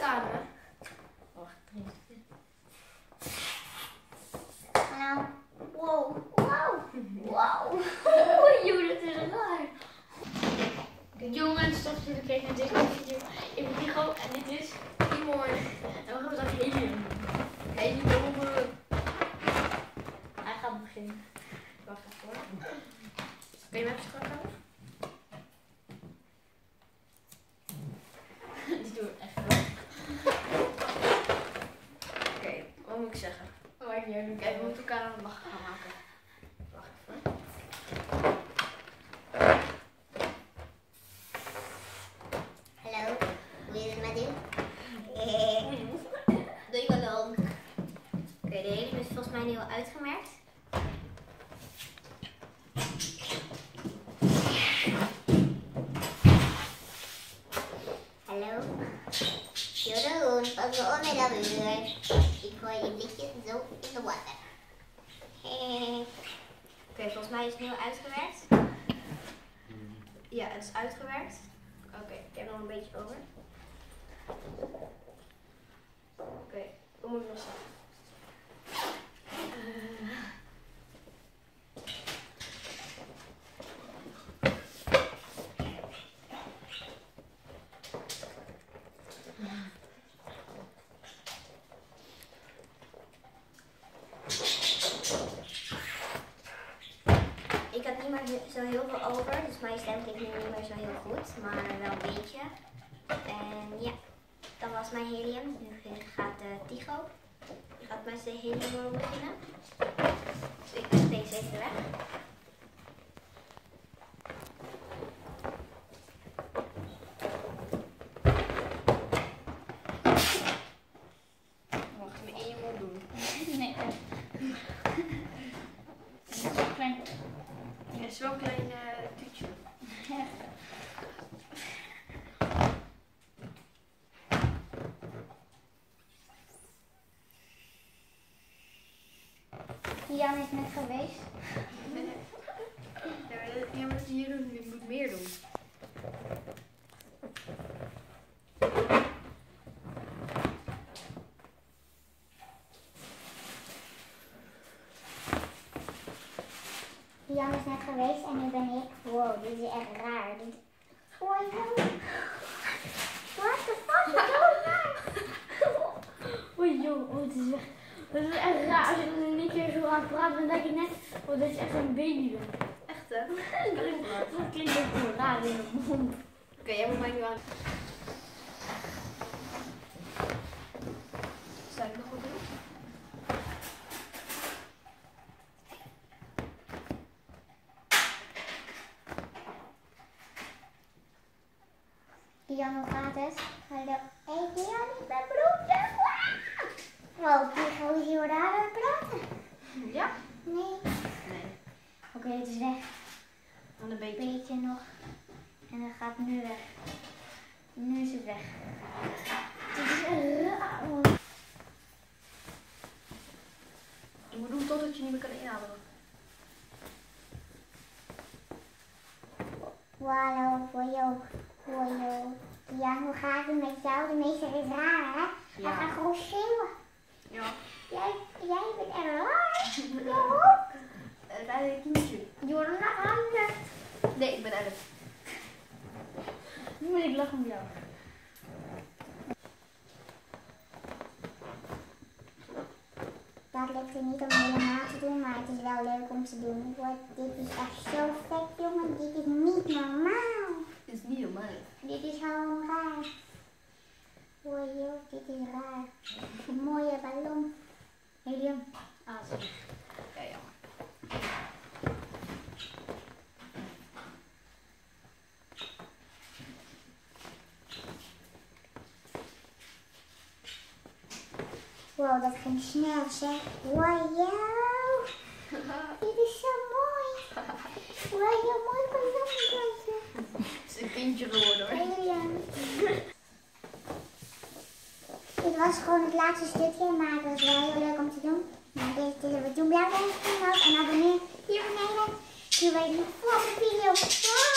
ademen. Wacht, Nou, wow. Joh, dat is raar. Jongens, toch jullie kijken naar deze video. Ik ben Tycho en dit is Timon. En we gaan vandaag helium. Helium. Hij gaat beginnen. Wacht even hoor. Kun je hem even strak houden? Die doe ik echt wel. Oké, wat moet ik zeggen? Kijk, we moeten elkaar aan het lachen gaan maken. Wacht even. Hallo, hoe is het met u? Doe je wel ook. Oké, de helium is volgens mij nu al uitgemerkt. Hallo. Jeroen, pas wel om met dat uur. Ik gooi je blikje zo in de water. Oké, volgens mij is het nu al uitgewerkt. Ja, het is uitgewerkt. Oké, ik heb nog een beetje over. Oké, hoe moet ik nog zeggen? Ik had niet meer zo heel veel over, dus mijn stem klinkt nu niet meer zo heel goed, maar wel een beetje. En ja, dat was mijn helium. Nu gaat Tycho. Die gaat met zijn helium beginnen. Dus ik leg deze even weg. Mag ik me in je mond doen? Nee. Het is wel klein. Ja, het is wel een klein tuutje. Jan is net geweest. Ja, maar dat je hier doet, je moet meer doen. Jan is net geweest en nu ben ik. Wow, dit is echt raar. What the fuck is zo raar? Oei joh, het is echt. Dat is echt raar als je dan in één keer zo aan het praten bent, denk je net, oh dit is echt een baby. Echt hè? Dat klinkt echt zo raar in de mond. Oké, jij moet mij nu aan. Zou ik nog wat doen? Jan, hoe gaat het? Hallo. Hey Jan, ik ben broeder. Wow, Tycho is heel raar aan het praten. Ja? Nee. Nee. Oké, het is weg. Dan een beetje. Beetje nog. En dan gaat het nu weg. Nu is het weg. Het is raar. Je moet doen totdat je niet meer kan inademen. Hallo, voor jou. Jan, hoe gaat het met jou? De meester is raar, hè? Ja. Hij gaat gewoon schreeuwen. Ja. Jij bent echt raar. Ja. Het eigenlijk niet. Jordan naar handen. Nee, ik ben 11. Nu moet ik lachen om jou. Dat lukt er niet om helemaal te doen, maar het is wel leuk om te doen. Dit is echt zo vet, jongen. Dit is niet normaal. Het is niet normaal. Dit is gewoon raar. Hoor je, dit is raar. Een mooie ballon. Helium. Ah, sorry. Ja, jammer. Wow, dat ging snel zeg. Wow. Dit is zo mooi. Wow, mooi ballon. Het is een kindje geworden hoor. Helium. Dit was gewoon het laatste stukje, maar het was wel heel leuk om te doen. Nou, dit hebben we toen. Blijf even en abonneer hier beneden. Nu weet je de volgende video.